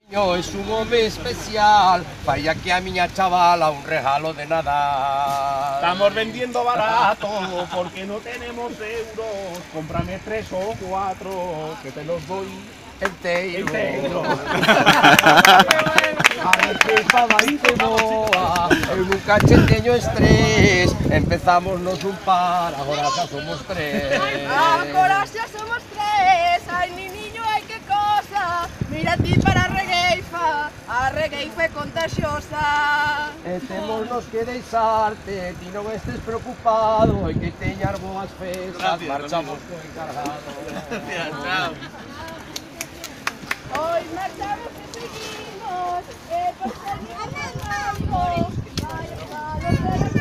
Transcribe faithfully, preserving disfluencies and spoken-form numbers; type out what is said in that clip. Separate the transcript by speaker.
Speaker 1: No, es un home especial, vaya que a miña chavala un regalo de nada.
Speaker 2: Estamos vendiendo barato porque no tenemos euros. Cómprame tres o cuatro que te los doy
Speaker 1: Enteiro.
Speaker 2: entero.
Speaker 1: A ver que favorite moa, en un cacheteño estrés. Empezamos un par, ahora ya somos tres.
Speaker 3: Ahora ya somos tres. Ay, ni niño, ay, qué cosa. Mira a ti para regueifa, a regueifa é contagiosa.
Speaker 1: E temos que deixarte, ti non estés preocupado, e que teñas boas festas, marchamos co encargado.
Speaker 4: Gracias, chao.
Speaker 3: Hoy marchamos y seguimos, eh, por salir a los campos. Ay, ojalá, ojalá.